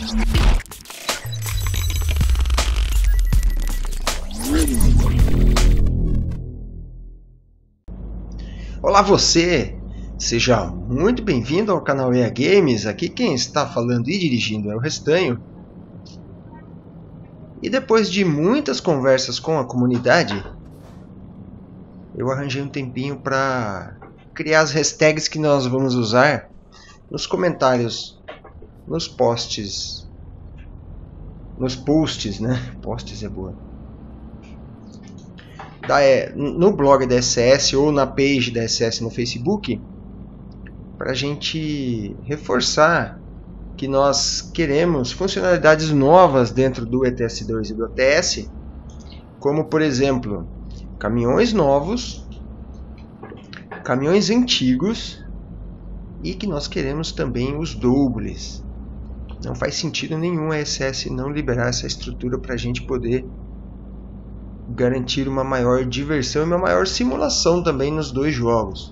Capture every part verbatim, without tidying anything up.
Olá você! Seja muito bem-vindo ao canal E A Games. Aqui quem está falando e dirigindo é o Restanho. E depois de muitas conversas com a comunidade, eu arranjei um tempinho para criar as hashtags que nós vamos usar nos comentários, nos posts, nos posts, né? Posts é boa. Da, no blog da S S ou na page da S S no Facebook, para a gente reforçar que nós queremos funcionalidades novas dentro do E T S dois e do O T S, como por exemplo, caminhões novos, caminhões antigos, e que nós queremos também os doubles. Não faz sentido nenhum a S S não liberar essa estrutura para a gente poder garantir uma maior diversão e uma maior simulação também nos dois jogos.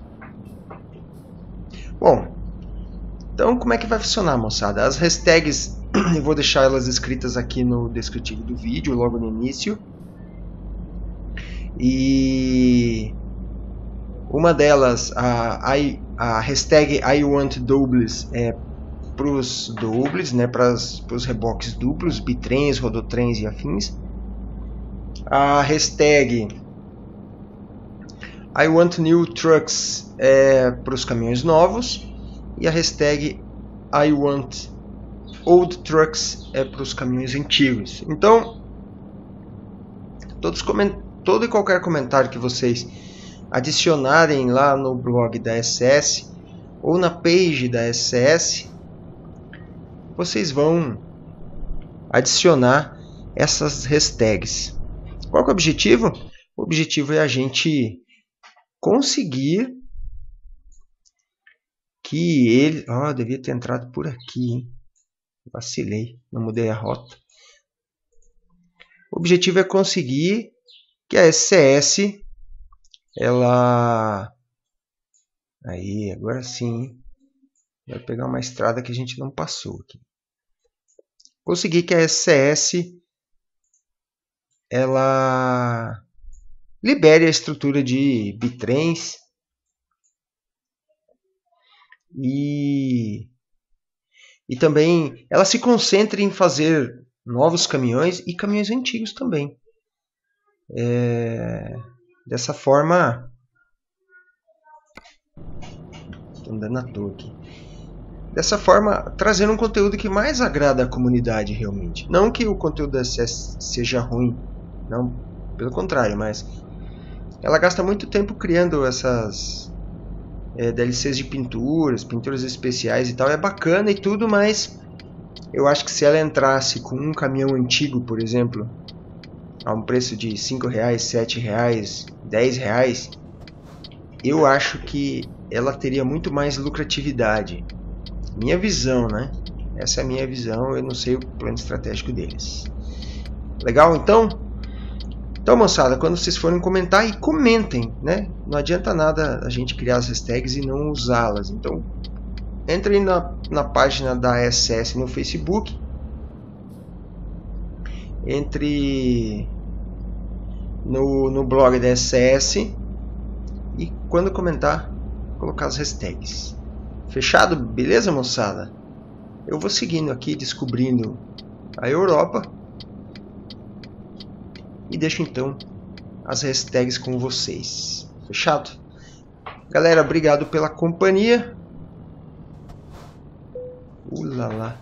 Bom, então como é que vai funcionar, moçada? As hashtags eu vou deixar elas escritas aqui no descritivo do vídeo, logo no início. E uma delas, a, a hashtag I want doubles, é para os doubles, né, para os reboques duplos, bitrens, rodotrens e afins. A hashtag I want new trucks é para os caminhões novos. E a hashtag I want old trucks é para os caminhões antigos. Então, todos todo e qualquer comentário que vocês adicionarem lá no blog da S S ou na page da S S, vocês vão adicionar essas hashtags. Qual que é o objetivo? O objetivo é a gente conseguir que ele... Ó, oh, devia ter entrado por aqui, hein? Vacilei, não mudei a rota. O objetivo é conseguir que a S S, ela... Aí, agora sim, vai pegar uma estrada que a gente não passou aqui. Conseguir que a S S ela libere a estrutura de bitrens e, e também ela se concentre em fazer novos caminhões e caminhões antigos também. É, dessa forma, estou andando à toa aqui. Dessa forma, trazendo um conteúdo que mais agrada a comunidade realmente. Não que o conteúdo da S S seja ruim, não, pelo contrário, mas ela gasta muito tempo criando essas é, D L Cs de pinturas, pinturas especiais e tal. É bacana e tudo, mas eu acho que se ela entrasse com um caminhão antigo, por exemplo, a um preço de cinco reais, sete reais, dez reais, eu acho que ela teria muito mais lucratividade. Minha visão, né? Essa é a minha visão, eu não sei o plano estratégico deles. Legal, então? Então, moçada, quando vocês forem comentar, e comentem, né? Não adianta nada a gente criar as hashtags e não usá-las. Então, entrem na, na página da S S no Facebook. Entre no, no blog da S S. E quando comentar, colocar as hashtags. Fechado? Beleza, moçada? Eu vou seguindo aqui, descobrindo a Europa. E deixo então as hashtags com vocês. Fechado? Galera, obrigado pela companhia. Ulala.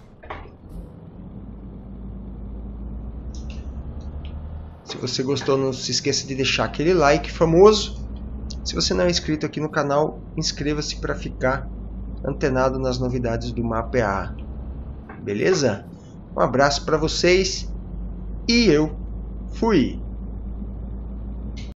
Se você gostou, não se esqueça de deixar aquele like famoso. Se você não é inscrito aqui no canal, inscreva-se para ficar antenado nas novidades do mapa E A. Beleza? Um abraço para vocês e eu fui!